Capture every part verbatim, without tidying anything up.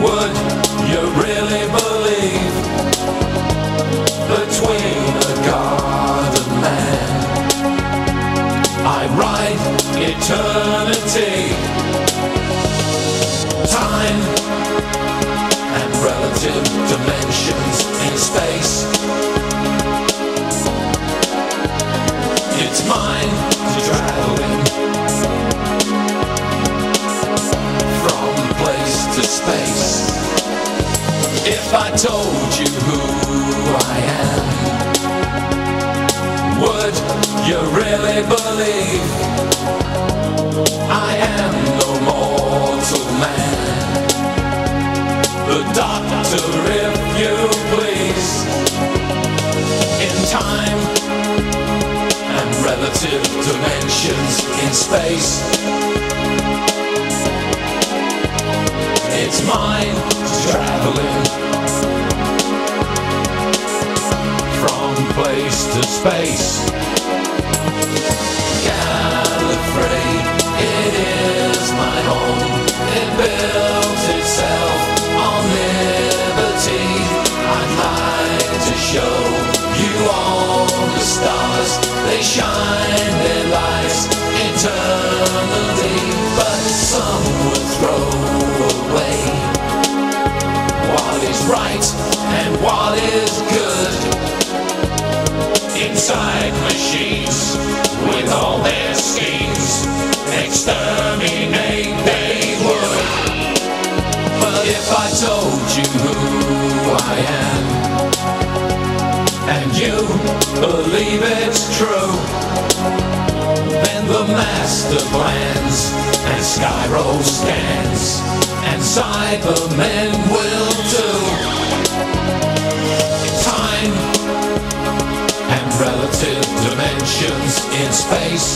Would you really believe between a god and man I ride eternity, time and relative dimensions in space? It's mine to travel in, from place to space. If I told you who I am, would you really believe I am no mortal man? The doctor, if you please, in time and relative dimensions in space. It's mine to travel in, from place to space. Gallifrey, it is my home. It built itself on liberty. I'd like to show you all the stars. They shine their lights eternally, but some will throw away what is right and what is good. Inside machines with all their schemes, exterminate they would. But if I told you who I am, and you believe it's true, then the master plans and Skyroll scans and Cybermen will do. Time and relative dimensions in space.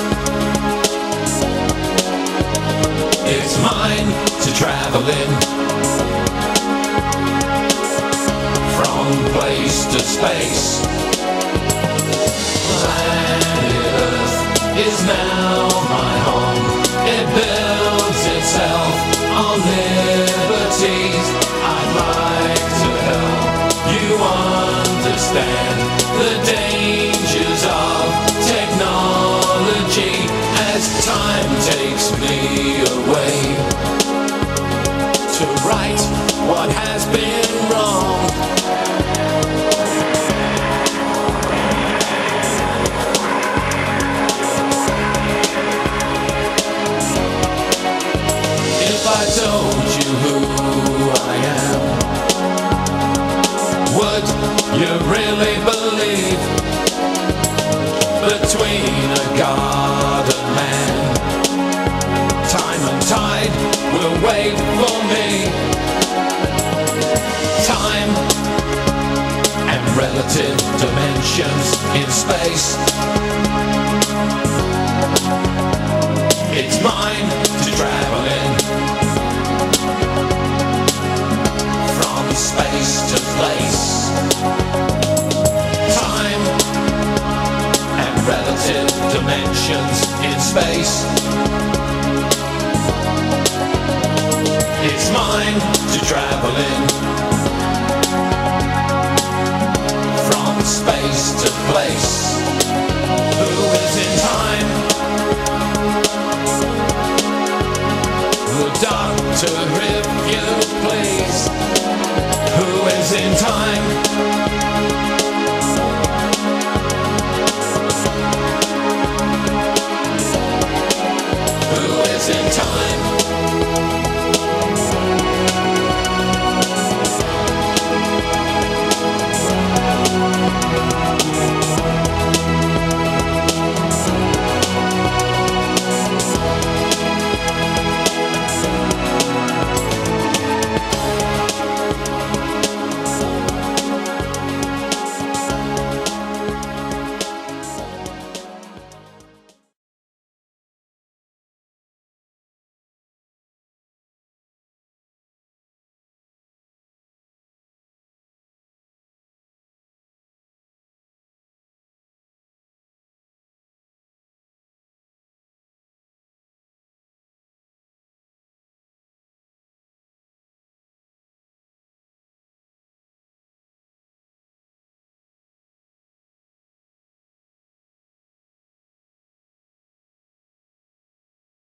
It's mine to travel in, from place to space. Planet Earth is now my home. It builds itself on liberties. I'd like to help you understand the dangers of technology as time takes me away to right what has been wrong. If I told you who I am, would you really believe between a god and man? Time and tide will wait for me. Time and relative dimensions in space. It's mine to travel in, from space to place. Time and relative dimensions in space. It's mine to travel in, from space to place. Who is in time? The doctor, if you please. Who is in time?